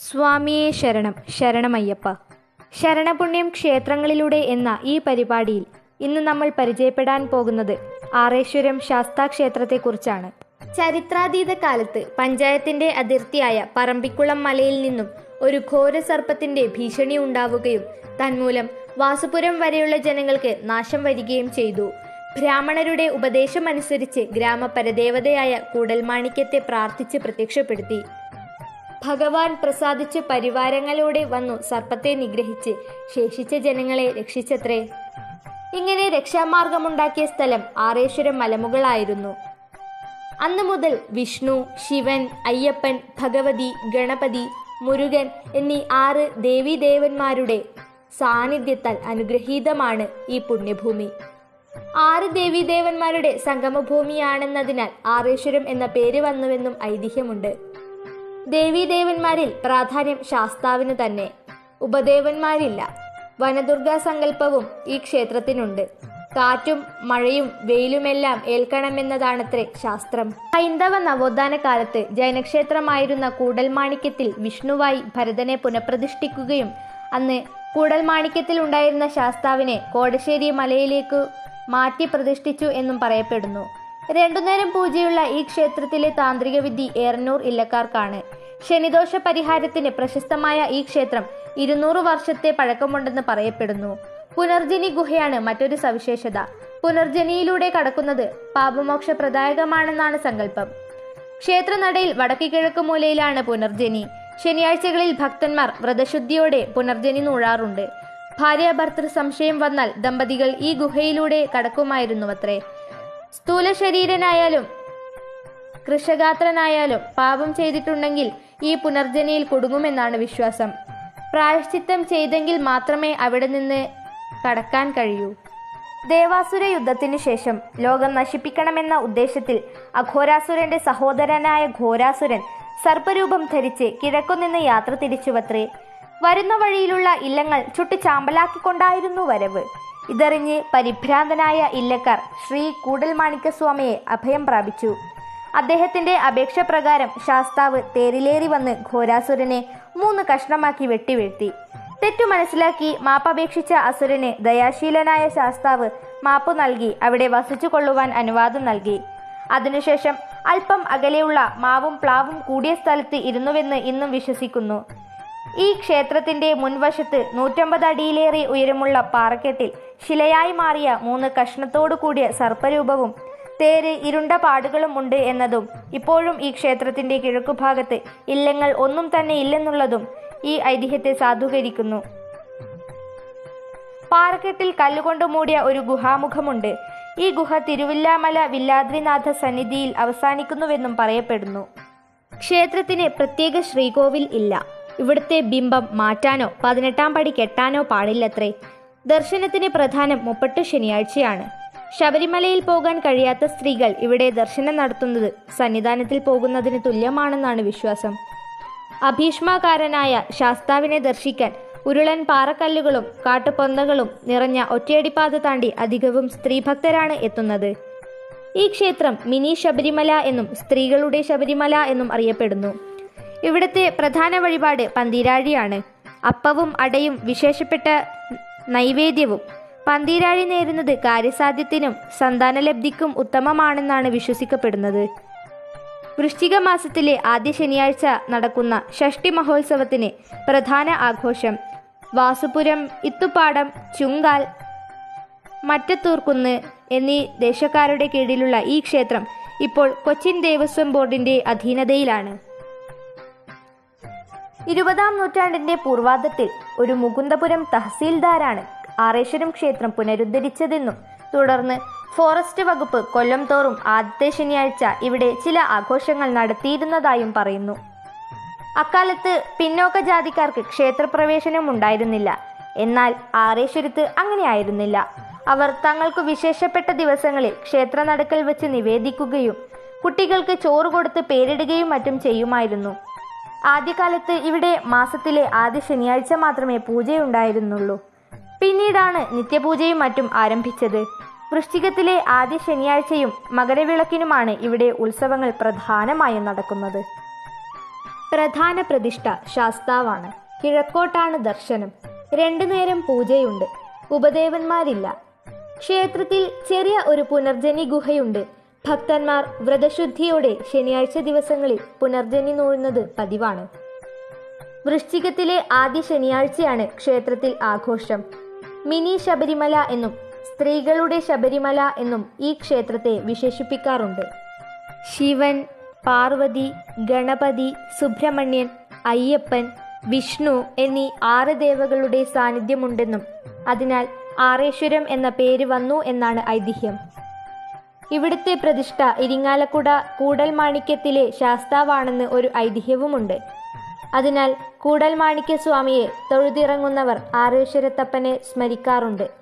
സ്വാമിയേ ശരണം, ശരണമയ്യപ്പ. ശരണപുണ്യം ക്ഷേത്രങ്ങളിലൂടെ എന്ന ഈ പരിപാടിയിൽ ഇന്ന് നമ്മൾ പരിചയപ്പെടാൻ പോകുന്നത് ആറേശ്വരം ശാസ്താക്ഷേത്രത്തെക്കുറിച്ചാണ്. ചരിത്രാതീത കാലത്ത് പഞ്ചായത്തിന്റെ അതിർത്തിയായ പറമ്പിക്കുളം മലയിൽ നിന്നും ഒരു ഘോരസർപ്പത്തിന്റെ ഭീഷണി ഉണ്ടാവുകയും തന്മൂലം വാസുപുരം വരെയുള്ള ജനങ്ങൾക്ക് നാശം വരികയും ചെയ്തു. ബ്രാഹ്മണരുടെ ഉപദേശമനുസരിച്ച് ഗ്രാമപരദേവതയായ കൂടൽമാണിക്യത്തെ പ്രാർത്ഥിച്ച് പ്രത്യക്ഷപ്പെടുത്തി. ഭഗവാൻ പ്രസാദിച്ച് പരിവാരങ്ങളോടെ വന്നു സർപ്പത്തെ നിഗ്രഹിച്ച് ശേഷിച്ച ജനങ്ങളെ രക്ഷിച്ചത്രേ. ഇങ്ങനെ രക്ഷാമാർഗമുണ്ടാക്കിയ സ്ഥലം ആറേശ്വരം മലമുകളായിരുന്നു. അന്നു മുതൽ വിഷ്ണു, ശിവൻ, അയ്യപ്പൻ, ഭഗവതി, ഗണപതി, മുരുകൻ എന്നീ 6 ദേവീദേവന്മാരുടെ സാന്നിധ്യത്താൽ അനുഗ്രഹീതമാണ് ഈ പുണ്യഭൂമി. 6 ദേവീദേവന്മാരുടെ സംഗമഭൂമിയാണെന്നതിനാൽ ആറേശ്വരം എന്ന പേര് വന്നുവെന്നും ഐതിഹ്യമുണ്ട്. ദേവീദേവന്മാരിൽ പ്രാധാന്യം ശാസ്താവിന് തന്നെ. ഉപദേവന്മാരില്ല. വനദുർഗാ സങ്കല്പവും ഈ ക്ഷേത്രത്തിനുണ്ട്. കാറ്റും മഴയും വെയിലുമെല്ലാം ഏൽക്കണമെന്നതാണത്രേ ശാസ്ത്രം. ഹൈന്ദവ നവോത്ഥാന കാലത്ത് ജൈനക്ഷേത്രമായിരുന്ന കൂടൽമാണിക്യത്തിൽ വിഷ്ണുവായി ഭരതനെ പുനഃപ്രതിഷ്ഠിക്കുകയും അന്ന് കൂടൽമാണിക്യത്തിൽ ഉണ്ടായിരുന്ന ശാസ്താവിനെ കോടശ്ശേരി മലയിലേക്കു മാറ്റി പ്രതിഷ്ഠിച്ചു എന്നും പറയപ്പെടുന്നു. 2 നേരം പൂജയുള്ള ഈ ക്ഷേത്രത്തിലെ താന്ത്രിക വിധി ഏറന്നൂർ ഇല്ലക്കാർക്കാണ്. ശനിദോഷ പരിഹാരത്തിന് പ്രശസ്തമായ ഈ ക്ഷേത്രം 200 വർഷത്തെ പഴക്കമുണ്ടെന്ന് പറയപ്പെടുന്നു. പുനർജനി ഗുഹയാണ് മറ്റൊരു സവിശേഷത. പുനർജനിയിലൂടെ കടക്കുന്നത് പാപമോക്ഷപ്രദായകമാണെന്നാണ് സങ്കല്പം. ക്ഷേത്രനടയിൽ വടക്ക് കിഴക്ക് മൂലയിലാണ് പുനർജനി. ശനിയാഴ്ചകളിൽ ഭക്തന്മാർ വ്രതശുദ്ധിയോടെ പുനർജനി നൂഴാറുണ്ട്. ഭാര്യാഭർത്തൃ സംശയം വന്നാൽ ദമ്പതികൾ ഈ ഗുഹയിലൂടെ കടക്കുമായിരുന്നുവത്രേ. സ്ഥൂല ശരീരനായാലും കൃഷഗാത്രനായാലും പാപം ചെയ്തിട്ടുണ്ടെങ്കിൽ ഈ പുനർജനിയിൽ കുടുങ്ങുമെന്നാണ് വിശ്വാസം. പ്രായശ്ചിത്തം ചെയ്തെങ്കിൽ മാത്രമേ അവിടെ നിന്ന് കടക്കാൻ കഴിയൂ. ദേവാസുര യുദ്ധത്തിനു ശേഷം ലോകം നശിപ്പിക്കണമെന്ന ഉദ്ദേശത്തിൽ അഘോരാസുരന്റെ സഹോദരനായ ഘോരാസുരൻ സർപ്പരൂപം ധരിച്ച് കിഴക്കുനിന്ന് യാത്ര തിരിച്ചുവത്രേ. വരുന്ന വഴിയിലുള്ള ഇല്ലങ്ങൾ ചുട്ട് ചാമ്പലാക്കിക്കൊണ്ടായിരുന്നു വരവ്. ഇതറിഞ്ഞ് പരിഭ്രാന്തനായ ഇല്ലക്കാർ ശ്രീ കൂടൽമാണിക്യസ്വാമിയെ അഭയം പ്രാപിച്ചു. അദ്ദേഹത്തിന്റെ അപേക്ഷ പ്രകാരം ശാസ്താവ് തേരിലേറി വന്ന് ഘോരാസുരനെ 3 കഷ്ണമാക്കി വെട്ടിവീഴ്ത്തി. തെറ്റു മനസ്സിലാക്കി മാപ്പപേക്ഷിച്ച അസുരന് ദയാശീലനായ ശാസ്താവ് മാപ്പു നൽകി അവിടെ വസിച്ചു കൊള്ളുവാൻ അനുവാദം നൽകി. അതിനുശേഷം അല്പം അകലെയുള്ള മാവും പ്ലാവും കൂടിയ സ്ഥലത്ത് ഇരുന്നുവെന്ന് ഇന്നും വിശ്വസിക്കുന്നു. ഈ ക്ഷേത്രത്തിന്റെ മുൻവശത്ത് 150 അടിയിലേറെ ഉയരമുള്ള പാറക്കെട്ടിൽ ശിലയായി മാറിയ 3 കഷ്ണത്തോടു കൂടിയ സർപ്പരൂപവും തേര് ഇരുണ്ട പാടുകളും ഉണ്ട് എന്നതും ഇപ്പോഴും ഈ ക്ഷേത്രത്തിന്റെ കിഴക്കുഭാഗത്ത് ഇല്ലങ്ങൾ ഒന്നും തന്നെ ഇല്ലെന്നുള്ളതും ഈ ഐതിഹ്യത്തെ സാധൂകരിക്കുന്നു. പാറക്കെട്ടിൽ കല്ലുകൊണ്ട് മൂടിയ ഒരു ഗുഹാമുഖമുണ്ട്. ഈ ഗുഹ തിരുവില്ലാമല വില്ലാദ്രിനാഥ സന്നിധിയിൽ അവസാനിക്കുന്നുവെന്നും പറയപ്പെടുന്നു. ക്ഷേത്രത്തിന് പ്രത്യേക ശ്രീകോവിൽ ഇല്ല. ഇവിടുത്തെ ബിംബം മാറ്റാനോ 18-ാം പടി കെട്ടാനോ പാടില്ലത്രേ. ദർശനത്തിന് പ്രധാനം മുപ്പട്ട് ശനിയാഴ്ചയാണ്. ശബരിമലയിൽ പോകാൻ കഴിയാത്ത സ്ത്രീകൾ ഇവിടെ ദർശനം നടത്തുന്നത് സന്നിധാനത്തിൽ പോകുന്നതിന് തുല്യമാണെന്നാണ് വിശ്വാസം. അഭീഷ്മകാരനായ ശാസ്താവിനെ ദർശിക്കാൻ ഉരുളൻ പാറക്കല്ലുകളും കാട്ടുപൊന്തകളും നിറഞ്ഞ ഒറ്റയടിപ്പാത താണ്ടി അധികവും സ്ത്രീഭക്തരാണ് എത്തുന്നത്. ഈ ക്ഷേത്രം മിനി ശബരിമല എന്നും സ്ത്രീകളുടെ ശബരിമല എന്നും അറിയപ്പെടുന്നു. ഇവിടുത്തെ പ്രധാന വഴിപാട് പന്തീരാഴിയാണ്. അപ്പവും അടയും വിശേഷപ്പെട്ട നൈവേദ്യവും. പന്തീരാഴി നേരുന്നത് കാര്യസാധ്യത്തിനും സന്താനലബ്ധിക്കും ഉത്തമമാണെന്നാണ് വിശ്വസിക്കപ്പെടുന്നത്. വൃശ്ചിക മാസത്തിലെ ആദ്യ ശനിയാഴ്ച നടക്കുന്ന ഷഷ്ടി മഹോത്സവത്തിന് പ്രധാന ആഘോഷം വാസുപുരം, ഇത്തുപ്പാടം, ചുങ്കാൽ, മറ്റത്തൂർക്കുന്ന് എന്നീ ദേശക്കാരുടെ കീഴിലുള്ള ഈ ക്ഷേത്രം ഇപ്പോൾ കൊച്ചിൻ ദേവസ്വം ബോർഡിന്റെ അധീനതയിലാണ്. 20-ാം നൂറ്റാണ്ടിന്റെ പൂർവാർദ്ധത്തിൽ ഒരു മുകുന്ദപുരം തഹസീൽദാരാണ് ആറേശ്വരം ക്ഷേത്രം പുനരുദ്ധരിച്ചതെന്നും തുടർന്ന് ഫോറസ്റ്റ് വകുപ്പ് കൊല്ലം തോറും ആദ്യത്തെ ശനിയാഴ്ച ഇവിടെ ചില ആഘോഷങ്ങൾ നടത്തിയിരുന്നതായും പറയുന്നു. അക്കാലത്ത് പിന്നോക്ക ജാതിക്കാർക്ക് ക്ഷേത്രപ്രവേശനം ഉണ്ടായിരുന്നില്ല. എന്നാൽ ആറേശ്വരത്ത് അങ്ങനെ ആയിരുന്നില്ല. അവർ തങ്ങൾക്ക് വിശേഷപ്പെട്ട ദിവസങ്ങളിൽ ക്ഷേത്രനടക്കൽ വെച്ച് നിവേദിക്കുകയും കുട്ടികൾക്ക് ചോറ് കൊടുത്ത് പേരിടുകയും മറ്റും ചെയ്യുമായിരുന്നു. ആദ്യകാലത്ത് ഇവിടെ മാസത്തിലെ ആദ്യ ശനിയാഴ്ച മാത്രമേ പൂജയുണ്ടായിരുന്നുള്ളൂ. പിന്നീടാണ് നിത്യപൂജയും മറ്റും ആരംഭിച്ചത്. വൃശ്ചികത്തിലെ ആദ്യ ശനിയാഴ്ചയും മകരവിളക്കിനുമാണ് ഇവിടെ ഉത്സവങ്ങൾ പ്രധാനമായും നടക്കുന്നത്. പ്രധാന പ്രതിഷ്ഠ ശാസ്താവാണ്. കിഴക്കോട്ടാണ് ദർശനം. 2 നേരം പൂജയുണ്ട്. ഉപദേവന്മാരില്ല. ക്ഷേത്രത്തിൽ ചെറിയ ഒരു പുനർജനി ഗുഹയുണ്ട്. ഭക്തന്മാർ വ്രതശുദ്ധിയോടെ ശനിയാഴ്ച ദിവസങ്ങളിൽ പുനർജനി നൂഴുന്നത് പതിവാണ്. വൃശ്ചികത്തിലെ ആദ്യ ശനിയാഴ്ചയാണ് ക്ഷേത്രത്തിൽ ആഘോഷം. മിനി ശബരിമല എന്നും സ്ത്രീകളുടെ ശബരിമല എന്നും ഈ ക്ഷേത്രത്തെ വിശേഷിപ്പിക്കാറുണ്ട്. ശിവൻ, പാർവതി, ഗണപതി, സുബ്രഹ്മണ്യൻ, അയ്യപ്പൻ, വിഷ്ണു എന്നീ 6 ദേവകളുടെ സാന്നിധ്യമുണ്ടെന്നും അതിനാൽ ആറേശ്വരം എന്ന പേര് വന്നു എന്നാണ് ഐതിഹ്യം. ഇവിടുത്തെ പ്രതിഷ്ഠ ഇരിങ്ങാലക്കുട കൂടൽമാണിക്യത്തിലെ ശാസ്താവാണെന്ന് ഒരു ഐതിഹ്യവുമുണ്ട്. അതിനാൽ കൂടൽമാണിക്യ സ്വാമിയെ തൊഴുതിറങ്ങുന്നവർ ആറേശ്വരത്തപ്പനെ സ്മരിക്കാറുണ്ട്.